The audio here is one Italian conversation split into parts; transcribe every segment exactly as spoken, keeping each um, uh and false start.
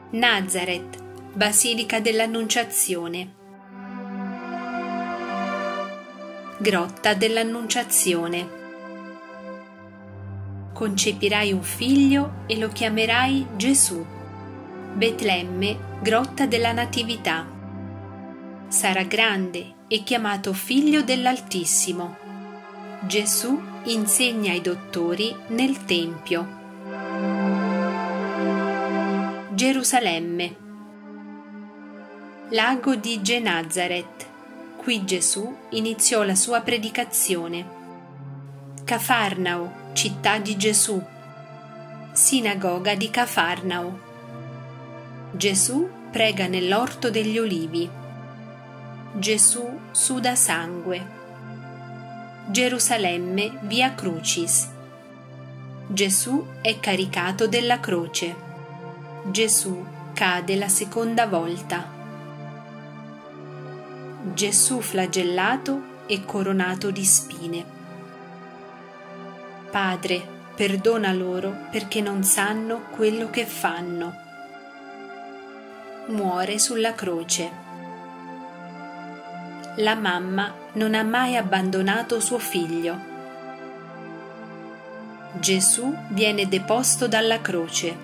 Nazareth, Basilica dell'Annunciazione. Grotta dell'Annunciazione. Concepirai un figlio e lo chiamerai Gesù. Betlemme, grotta della Natività. Sarà grande e chiamato Figlio dell'Altissimo. Gesù insegna ai dottori nel Tempio. Gerusalemme. Lago di Genazaret. Qui Gesù iniziò la sua predicazione. Cafarnao, città di Gesù. Sinagoga di Cafarnao. Gesù prega nell'orto degli Olivi. Gesù suda sangue. Gerusalemme, via Crucis. Gesù è caricato della croce. Gesù cade la seconda volta. Gesù flagellato e coronato di spine. Padre, perdona loro perché non sanno quello che fanno. Muore sulla croce. La mamma non ha mai abbandonato suo figlio. Gesù viene deposto dalla croce.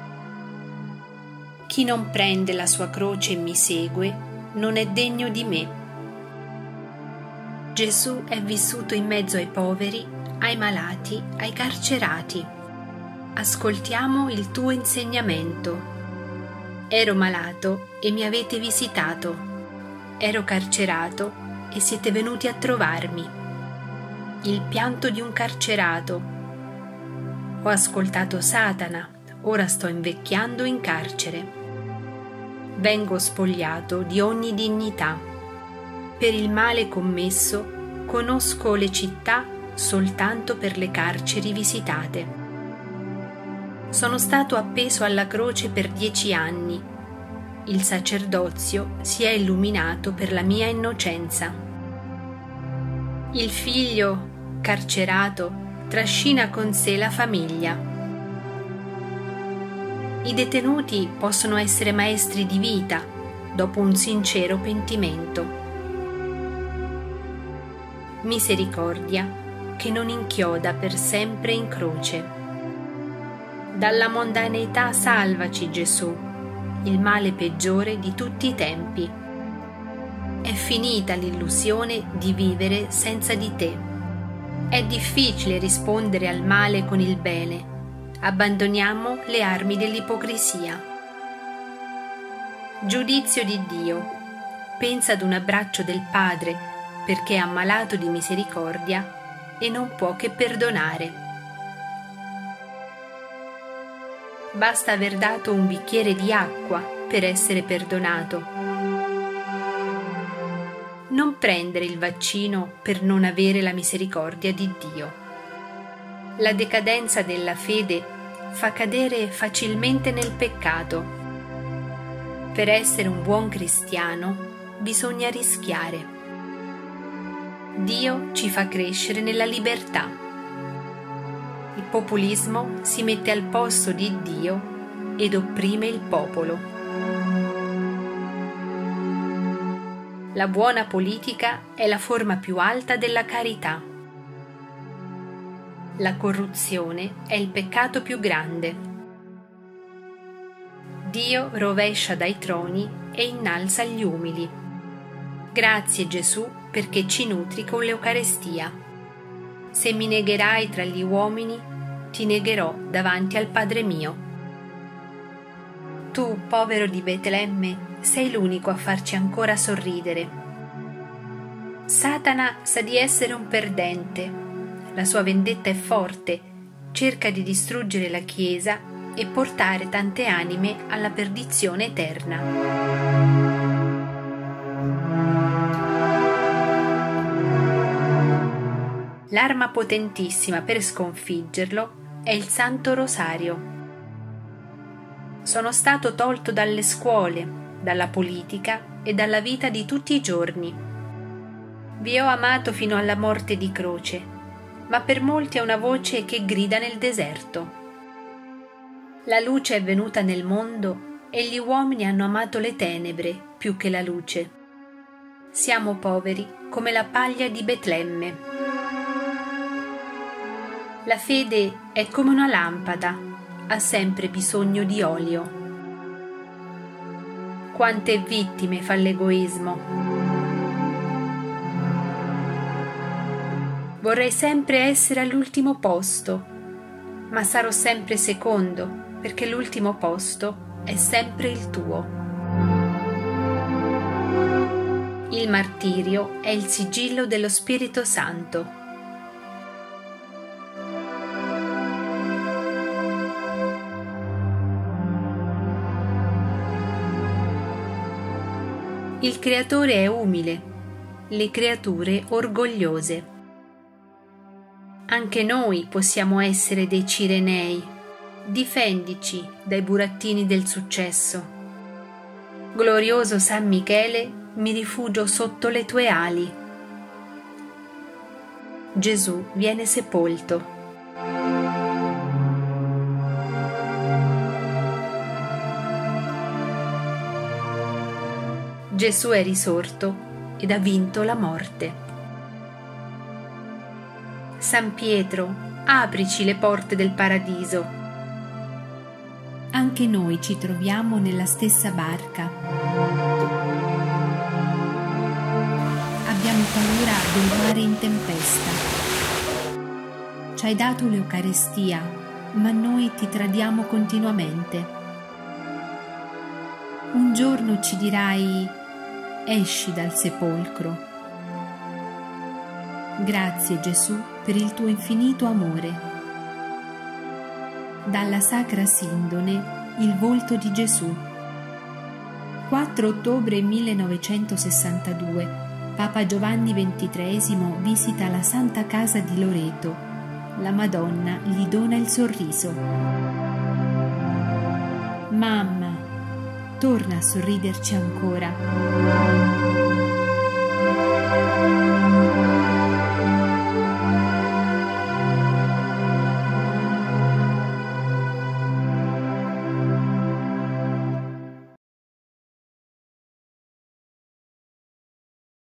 Chi non prende la sua croce e mi segue non è degno di me. Gesù è vissuto in mezzo ai poveri, ai malati, ai carcerati. Ascoltiamo il tuo insegnamento. Ero malato e mi avete visitato. Ero carcerato e siete venuti a trovarmi. Il pianto di un carcerato. Ho ascoltato Satana, ora sto invecchiando in carcere. Vengo spogliato di ogni dignità. Per il male commesso conosco le città soltanto per le carceri visitate. Sono stato appeso alla croce per dieci anni. Il sacerdozio si è illuminato per la mia innocenza. Il figlio, carcerato, trascina con sé la famiglia. I detenuti possono essere maestri di vita dopo un sincero pentimento. Misericordia che non inchioda per sempre in croce. Dalla mondaneità salvaci, Gesù, il male peggiore di tutti i tempi. È finita l'illusione di vivere senza di te. È difficile rispondere al male con il bene. Abbandoniamo le armi dell'ipocrisia. Giudizio di Dio. Pensa ad un abbraccio del Padre perché è ammalato di misericordia e non può che perdonare. Basta aver dato un bicchiere di acqua per essere perdonato. Non prendere il vaccino per non avere la misericordia di Dio. La decadenza della fede fa cadere facilmente nel peccato. Per essere un buon cristiano bisogna rischiare. Dio ci fa crescere nella libertà. Il populismo si mette al posto di Dio ed opprime il popolo. La buona politica è la forma più alta della carità. La corruzione è il peccato più grande. Dio rovescia dai troni e innalza gli umili. Grazie Gesù perché ci nutri con l'Eucarestia. Se mi negherai tra gli uomini, ti negherò davanti al Padre mio. Tu, povero di Betlemme, sei l'unico a farci ancora sorridere. Satana sa di essere un perdente. La sua vendetta è forte, cerca di distruggere la Chiesa e portare tante anime alla perdizione eterna. L'arma potentissima per sconfiggerlo è il Santo Rosario. Sono stato tolto dalle scuole, dalla politica e dalla vita di tutti i giorni. Vi ho amato fino alla morte di croce, ma per molti è una voce che grida nel deserto. La luce è venuta nel mondo e gli uomini hanno amato le tenebre più che la luce. Siamo poveri come la paglia di Betlemme. La fede è come una lampada, ha sempre bisogno di olio. Quante vittime fa l'egoismo. Vorrei sempre essere all'ultimo posto, ma sarò sempre secondo, perché l'ultimo posto è sempre il tuo. Il martirio è il sigillo dello Spirito Santo. Il Creatore è umile, le creature orgogliose. Anche noi possiamo essere dei Cirenei. Difendici dai burattini del successo. Glorioso San Michele, mi rifugio sotto le tue ali. Gesù viene sepolto. Gesù è risorto ed ha vinto la morte. San Pietro, aprici le porte del paradiso. Anche noi ci troviamo nella stessa barca. Abbiamo paura del mare in tempesta. Ci hai dato l'Eucaristia, ma noi ti tradiamo continuamente. Un giorno ci dirai: esci dal sepolcro. Grazie Gesù per il tuo infinito amore. Dalla Sacra Sindone, il volto di Gesù. quattro ottobre millenovecentosessantadue, Papa Giovanni ventitreesimo visita la Santa Casa di Loreto. La Madonna gli dona il sorriso. Mamma, torna a sorriderci ancora.